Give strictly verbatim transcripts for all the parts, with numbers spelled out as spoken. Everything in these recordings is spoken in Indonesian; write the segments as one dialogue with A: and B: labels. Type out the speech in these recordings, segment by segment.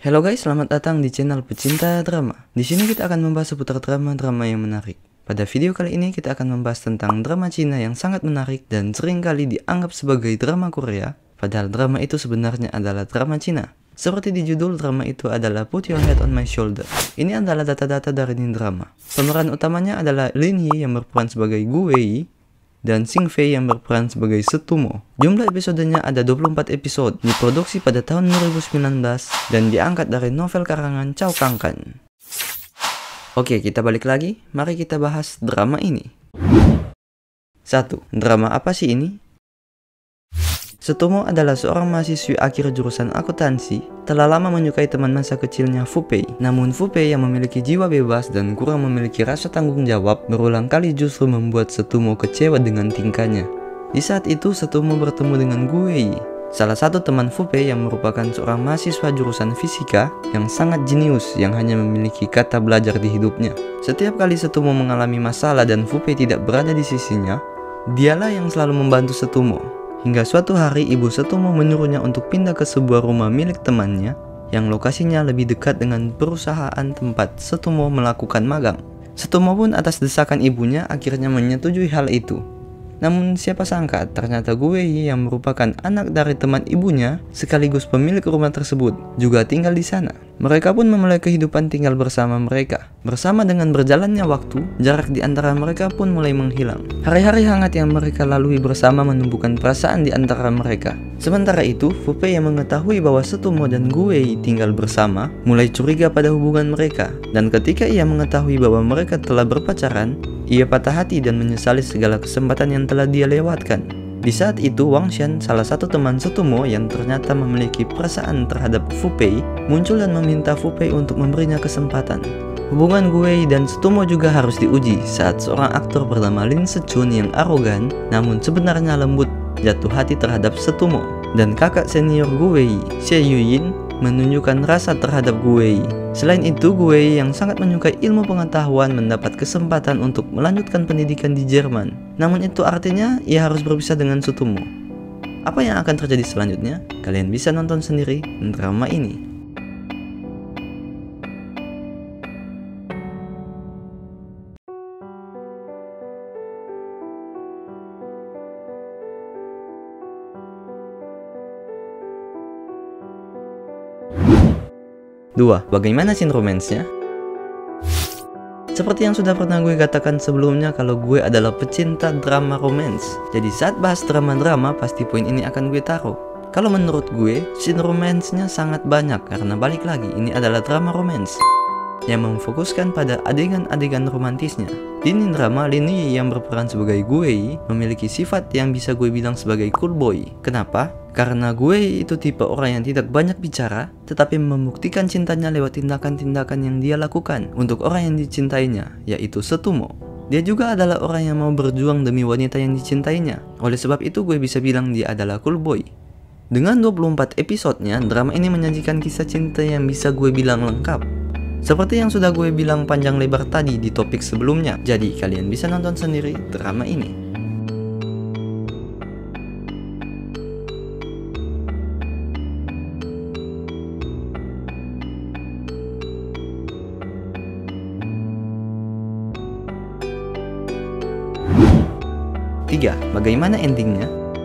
A: Halo guys, selamat datang di channel Pecinta Drama. Di sini kita akan membahas seputar drama-drama yang menarik. Pada video kali ini kita akan membahas tentang drama Cina yang sangat menarik dan sering kali dianggap sebagai drama Korea, padahal drama itu sebenarnya adalah drama Cina. Seperti di judul, drama itu adalah Put Your Head on My Shoulder. Ini adalah data-data dari drama. Pemeran utamanya adalah Lin Yi yang berperan sebagai Gu Wei dan Xing Fei yang berperan sebagai Setumo. Jumlah episodenya ada dua puluh empat episode, diproduksi pada tahun dua ribu sembilan belas dan diangkat dari novel karangan Cao Kangkan. Oke, kita balik lagi. Mari kita bahas drama ini. satu. Drama apa sih ini? Setumo adalah seorang mahasiswi akhir jurusan akuntansi, telah lama menyukai teman masa kecilnya Fu Pei. Namun Fu Pei yang memiliki jiwa bebas dan kurang memiliki rasa tanggung jawab berulang kali justru membuat Setumo kecewa dengan tingkahnya. Di saat itu Setumo bertemu dengan Gu Wei, salah satu teman Fu Pei yang merupakan seorang mahasiswa jurusan fisika yang sangat jenius yang hanya memiliki kata belajar di hidupnya. Setiap kali Setumo mengalami masalah dan Fu Pei tidak berada di sisinya, dialah yang selalu membantu Setumo. Hingga suatu hari ibu Setumo menyuruhnya untuk pindah ke sebuah rumah milik temannya yang lokasinya lebih dekat dengan perusahaan tempat Setumo melakukan magang. Setumo pun atas desakan ibunya akhirnya menyetujui hal itu. Namun siapa sangka ternyata Gu Wei yang merupakan anak dari teman ibunya sekaligus pemilik rumah tersebut juga tinggal di sana. Mereka pun memulai kehidupan tinggal bersama mereka. Bersama dengan berjalannya waktu, jarak di antara mereka pun mulai menghilang. Hari-hari hangat yang mereka lalui bersama menumbuhkan perasaan di antara mereka. Sementara itu, Fu Pei yang mengetahui bahwa Setumo dan Gu Wei tinggal bersama, mulai curiga pada hubungan mereka. Dan ketika ia mengetahui bahwa mereka telah berpacaran, ia patah hati dan menyesali segala kesempatan yang telah dia lewatkan. Di saat itu, Wang Xian, salah satu teman Setumo yang ternyata memiliki perasaan terhadap Fu Pei, muncul dan meminta Fu Pei untuk memberinya kesempatan. Hubungan Gu Wei dan Setumo juga harus diuji saat seorang aktor bernama Lin Sechun yang arogan namun sebenarnya lembut jatuh hati terhadap Setumo, dan kakak senior Gu Wei, Xie Yuyin, menunjukkan rasa terhadap Gu Wei. Selain itu, Gu Wei yang sangat menyukai ilmu pengetahuan mendapat kesempatan untuk melanjutkan pendidikan di Jerman. Namun itu artinya ia harus berpisah dengan Setumo. Apa yang akan terjadi selanjutnya? Kalian bisa nonton sendiri drama ini. dua. Bagaimana scene romance-nya? Seperti yang sudah pernah gue katakan sebelumnya kalau gue adalah pecinta drama romance. Jadi saat bahas drama-drama pasti poin ini akan gue taruh. Kalau menurut gue, scene romance-nya sangat banyak karena balik lagi ini adalah drama romance yang memfokuskan pada adegan-adegan romantisnya. Di drama, Lin Yi yang berperan sebagai Gu Wei memiliki sifat yang bisa gue bilang sebagai cool boy. Kenapa? Karena Gu Wei itu tipe orang yang tidak banyak bicara, tetapi membuktikan cintanya lewat tindakan-tindakan yang dia lakukan untuk orang yang dicintainya, yaitu Setumo. Dia juga adalah orang yang mau berjuang demi wanita yang dicintainya. Oleh sebab itu gue bisa bilang dia adalah cool boy. Dengan dua puluh empat episodenya, drama ini menyajikan kisah cinta yang bisa gue bilang lengkap. Seperti yang sudah gue bilang panjang lebar tadi di topik sebelumnya. Jadi kalian bisa nonton sendiri drama ini. tiga. Bagaimana endingnya?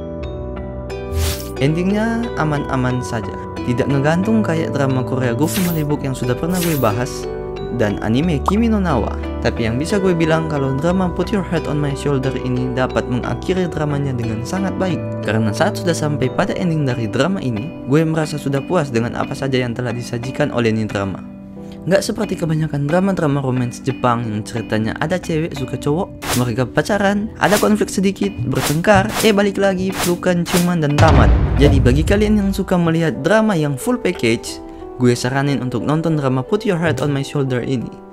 A: Endingnya aman-aman saja. Tidak ngegantung kayak drama Korea Go Family Book yang sudah pernah gue bahas dan anime Kimi no Na wa. Tapi yang bisa gue bilang kalau drama Put Your Head on My Shoulder ini dapat mengakhiri dramanya dengan sangat baik. Karena saat sudah sampai pada ending dari drama ini, gue merasa sudah puas dengan apa saja yang telah disajikan oleh ini drama. Nggak seperti kebanyakan drama-drama romance Jepang yang ceritanya ada cewek suka cowok, mereka pacaran, ada konflik sedikit, bertengkar, eh balik lagi, pelukan, ciuman, dan tamat. Jadi bagi kalian yang suka melihat drama yang full package, gue saranin untuk nonton drama Put Your Head on My Shoulder ini.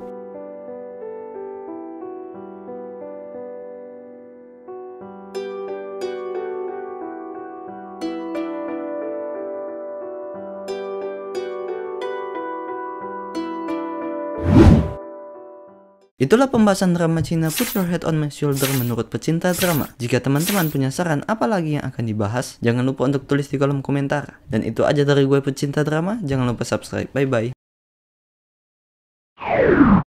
A: Itulah pembahasan drama Cina Put Your Head on My Shoulder menurut pecinta drama. Jika teman-teman punya saran apa lagi yang akan dibahas, jangan lupa untuk tulis di kolom komentar. Dan itu aja dari gue pecinta drama, jangan lupa subscribe. Bye bye.